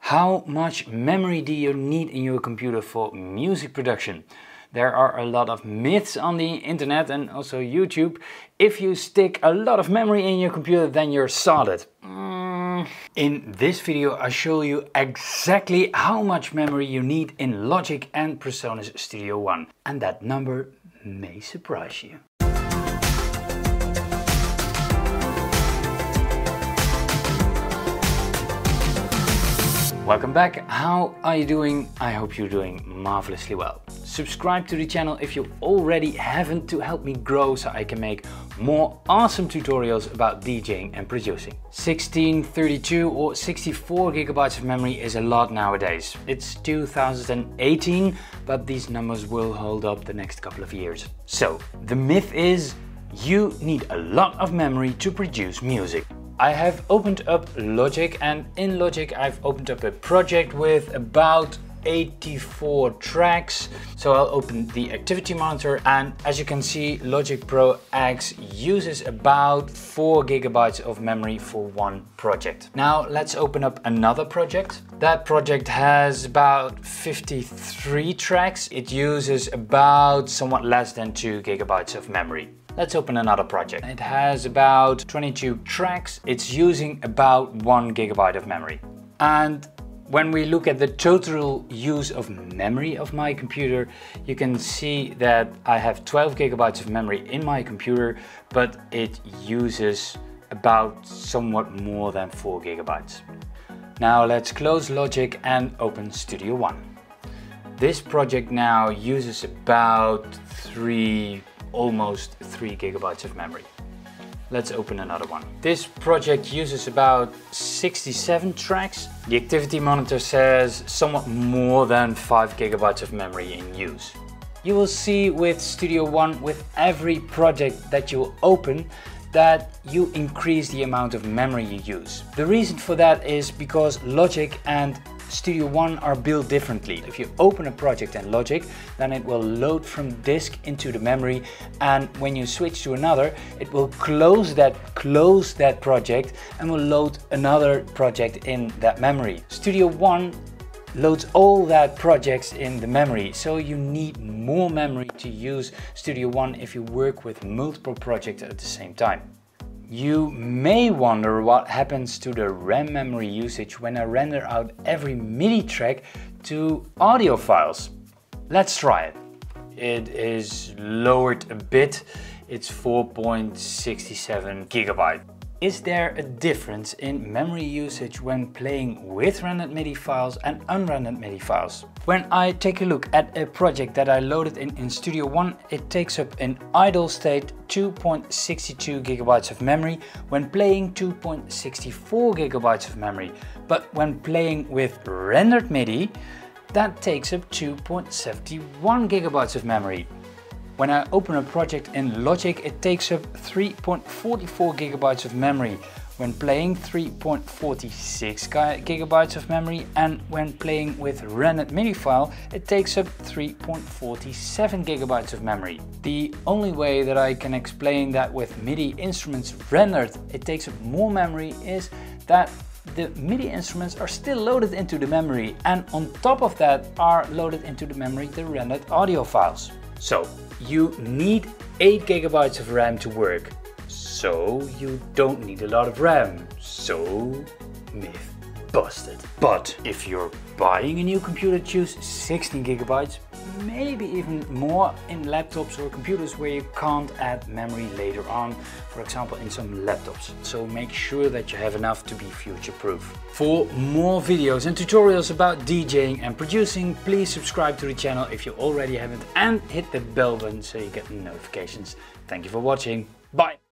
How much memory do you need in your computer for music production? There are a lot of myths on the internet and also YouTube. If you stick a lot of memory in your computer, then you're sorted. In this video I show you exactly how much memory you need in Logic and PreSonus Studio One. And that number may surprise you. Welcome back. How are you doing? I hope you're doing marvelously well. Subscribe to the channel if you already haven't to help me grow so I can make more awesome tutorials about DJing and producing. 16, 32 or 64 gigabytes of memory is a lot nowadays. It's 2018, but these numbers will hold up the next couple of years. So the myth is you need a lot of memory to produce music. I have opened up Logic, and in Logic I've opened up a project with about 84 tracks. So I'll open the activity monitor, and as you can see, Logic Pro X uses about 4 gigabytes of memory for one project. Now let's open up another project. That project has about 53 tracks. It uses about somewhat less than 2 gigabytes of memory. Let's open another project. It has about 22 tracks. It's using about 1 gigabyte of memory. And when we look at the total use of memory of my computer, you can see that I have 12 gigabytes of memory in my computer, but it uses about somewhat more than 4 gigabytes. Now let's close Logic and open Studio One. This project now uses about almost 3 gigabytes of memory. Let's open another one. This project uses about 67 tracks. The activity monitor says somewhat more than 5 gigabytes of memory in use. You will see with Studio One, with every project that you open, that you increase the amount of memory you use. The reason for that is because Logic and Studio One are built differently. If you open a project in Logic, then it will load from disk into the memory, and when you switch to another, it will close that project and will load another project in that memory. Studio One loads all that projects in the memory, so you need more memory to use Studio One if you work with multiple projects at the same time. You may wonder what happens to the RAM memory usage when I render out every MIDI track to audio files. Let's try it. It is lowered a bit. It's 4.67 gigabyte. Is there a difference in memory usage when playing with rendered MIDI files and unrendered MIDI files? When I take a look at a project that I loaded in Studio One, it takes up in idle state 2.62 gigabytes of memory, when playing 2.64 gigabytes of memory. But when playing with rendered MIDI, that takes up 2.71 gigabytes of memory. When I open a project in Logic, it takes up 3.44 gigabytes of memory. When playing, 3.46 gigabytes of memory, and when playing with rendered MIDI file, it takes up 3.47 gigabytes of memory. The only way that I can explain that with MIDI instruments rendered it takes up more memory is that the MIDI instruments are still loaded into the memory, and on top of that are loaded into the memory the rendered audio files. So you need 8 gigabytes of RAM to work. So you don't need a lot of RAM. So myth busted. But if you're buying a new computer, choose 16 gigabytes, maybe even more in laptops or computers where you can't add memory later on, for example in some laptops. So make sure that you have enough to be future-proof. For more videos and tutorials about DJing and producing, please subscribe to the channel if you already haven't, and hit the bell button so you get notifications. Thank you for watching. Bye!